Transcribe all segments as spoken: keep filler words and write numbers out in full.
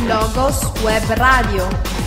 Logos Web Radio.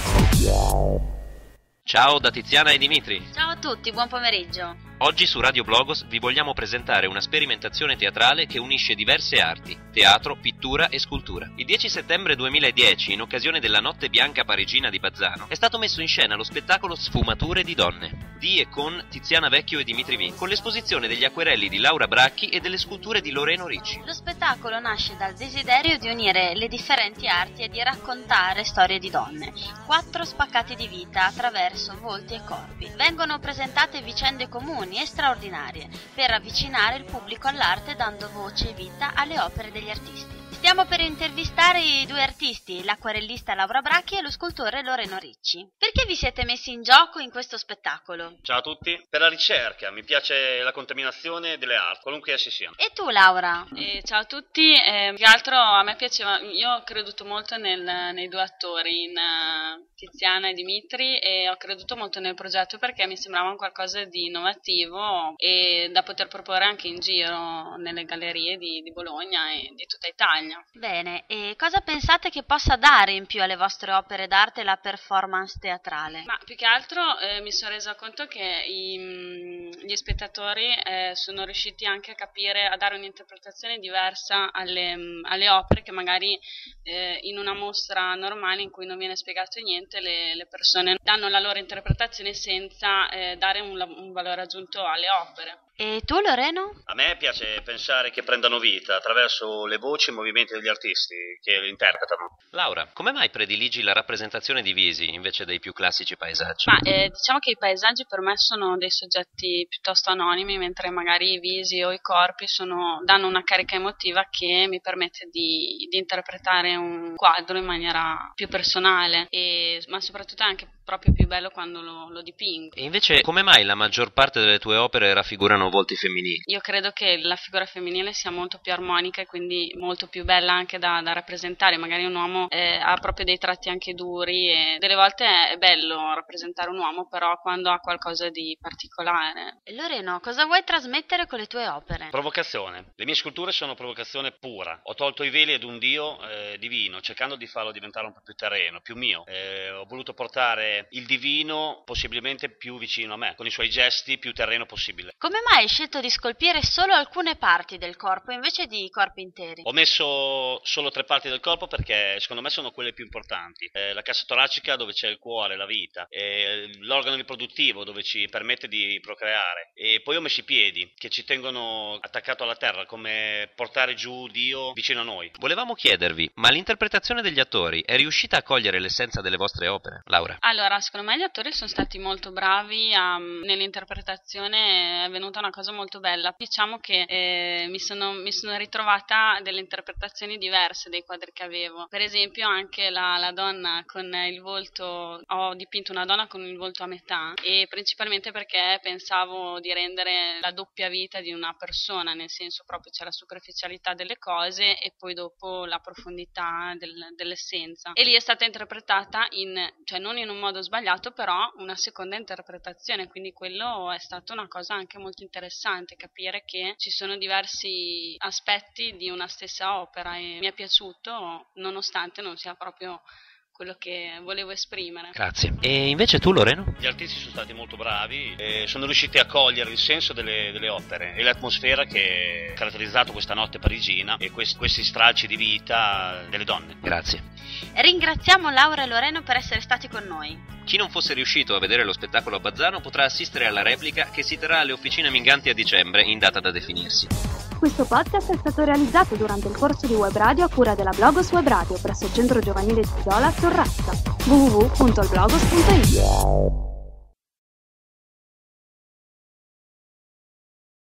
Ciao da Tiziana e Dimitri. Ciao a tutti, buon pomeriggio. Oggi su Radio Blogos vi vogliamo presentare una sperimentazione teatrale che unisce diverse arti, teatro, pittura e scultura. Il dieci settembre duemiladieci, in occasione della Notte Bianca Parigina di Bazzano, è stato messo in scena lo spettacolo Sfumature di donne, di e con Tiziana Vecchio e Dimitri Vin, con l'esposizione degli acquerelli di Laura Bracchi e delle sculture di Loreno Ricci. Lo spettacolo nasce dal desiderio di unire le differenti arti e di raccontare storie di donne, quattro spaccati di vita attraverso volti e corpi. Vengono presentate vicende comuni e straordinarie per avvicinare il pubblico all'arte, dando voce e vita alle opere degli artisti. Stiamo per intervistare i due artisti, l'acquarellista Laura Bracchi e lo scultore Loreno Ricci. Perché vi siete messi in gioco in questo spettacolo? Ciao a tutti. Per la ricerca, mi piace la contaminazione delle arti, qualunque esse siano. E tu, Laura? Eh, ciao a tutti. Eh, più che altro a me piaceva, io ho creduto molto nel, nei due attori, in uh, Tiziana e Dimitri, e ho creduto molto nel progetto perché mi sembrava un qualcosa di innovativo e da poter proporre anche in giro nelle gallerie di, di Bologna e di tutta Italia. Bene, e cosa pensate che possa dare in più alle vostre opere d'arte la performance teatrale? Ma più che altro eh, mi sono resa conto che i, gli spettatori eh, sono riusciti anche a capire, a dare un'interpretazione diversa alle, alle opere che magari eh, in una mostra normale in cui non viene spiegato niente le, le persone danno la loro interpretazione senza eh, dare un, un valore aggiunto alle opere. E tu, Loreno? A me piace pensare che prendano vita attraverso le voci e i movimenti degli artisti che li interpretano. Laura, come mai prediligi la rappresentazione di visi invece dei più classici paesaggi? Ma eh, diciamo che i paesaggi per me sono dei soggetti piuttosto anonimi, mentre magari i visi o i corpi sono, danno una carica emotiva che mi permette di, di interpretare un quadro in maniera più personale, e, ma soprattutto è anche proprio più bello quando lo, lo dipingo. E invece come mai la maggior parte delle tue opere raffigurano volti femminili? Io credo che la figura femminile sia molto più armonica e quindi molto più bella anche da, da rappresentare. Magari un uomo eh, ha proprio dei tratti anche duri e delle volte è bello rappresentare un uomo, però quando ha qualcosa di particolare. Loreno, cosa vuoi trasmettere con le tue opere? Provocazione. Le mie sculture sono provocazione pura. Ho tolto i veli ad un dio eh, divino, cercando di farlo diventare un po' più terreno, più mio. Eh, ho voluto portare il divino possibilmente più vicino a me, con i suoi gesti più terreno possibile. Come mai hai scelto di scolpire solo alcune parti del corpo invece di corpi interi? Ho messo solo tre parti del corpo perché secondo me sono quelle più importanti. Eh, la cassa toracica, dove c'è il cuore, la vita, eh, l'organo riproduttivo, dove ci permette di procreare, e poi ho messo i piedi che ci tengono attaccato alla terra, come portare giù Dio vicino a noi. Volevamo chiedervi, ma l'interpretazione degli attori è riuscita a cogliere l'essenza delle vostre opere? Laura? Allora, secondo me gli attori sono stati molto bravi a, nell'interpretazione, è venuta una cosa molto bella. Diciamo che eh, mi, sono, mi sono ritrovata delle interpretazioni diverse dei quadri che avevo. Per esempio anche la, la donna con il volto, ho dipinto una donna con il volto a metà, e principalmente perché pensavo di rendere la doppia vita di una persona, nel senso proprio c'è la superficialità delle cose e poi dopo la profondità del, dell'essenza. E lì è stata interpretata in, cioè non in un modo sbagliato, però una seconda interpretazione, quindi quello è stata una cosa anche molto interessante, capire che ci sono diversi aspetti di una stessa opera, e mi è piaciuto nonostante non sia proprio quello che volevo esprimere. Grazie. E invece tu, Loreno? Gli artisti sono stati molto bravi e sono riusciti a cogliere il senso delle, delle opere e l'atmosfera che ha caratterizzato questa notte parigina e questi, questi stralci di vita delle donne. Grazie. Ringraziamo Laura e Loreno per essere stati con noi. Chi non fosse riuscito a vedere lo spettacolo a Bazzano potrà assistere alla replica che si terrà alle Officine Minganti a dicembre, in data da definirsi. Questo podcast è stato realizzato durante il corso di web radio a cura della Blogos Web Radio presso il Centro Giovanile di Zola, Torrazza. w w w punto il blogos punto i t